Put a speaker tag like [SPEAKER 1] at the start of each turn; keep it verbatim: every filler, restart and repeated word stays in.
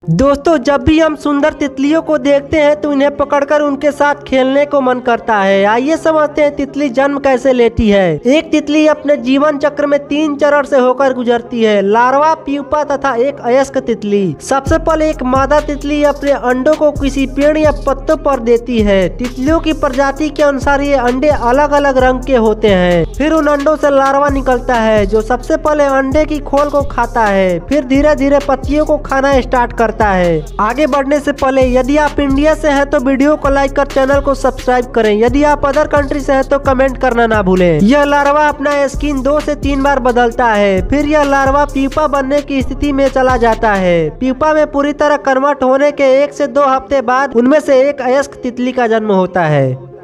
[SPEAKER 1] दोस्तों, जब भी हम सुंदर तितलियों को देखते हैं तो इन्हें पकड़कर उनके साथ खेलने को मन करता है। आइए समझते हैं तितली जन्म कैसे लेती है। एक तितली अपने जीवन चक्र में तीन चरण से होकर गुजरती है: लार्वा, प्यूपा तथा एक अयस्क तितली। सबसे पहले एक मादा तितली अपने अंडों को किसी पेड़ या पत्तों पर देती है। तितलियों की प्रजाति के अनुसार ये अंडे अलग अलग रंग के होते हैं। फिर उन अंडों से लार्वा निकलता है जो सबसे पहले अंडे की खोल को खाता है, फिर धीरे धीरे पत्तियों को खाना स्टार्ट करता है। आगे बढ़ने से पहले यदि आप इंडिया से हैं तो वीडियो को लाइक कर चैनल को सब्सक्राइब करें। यदि आप अदर कंट्री से हैं तो कमेंट करना ना भूलें। यह लार्वा अपना स्किन दो से तीन बार बदलता है, फिर यह लार्वा प्यूपा बनने की स्थिति में चला जाता है। प्यूपा में पूरी तरह कन्वर्ट होने के एक से दो हफ्ते बाद उनमें से एक अयस्क तितली का जन्म होता है।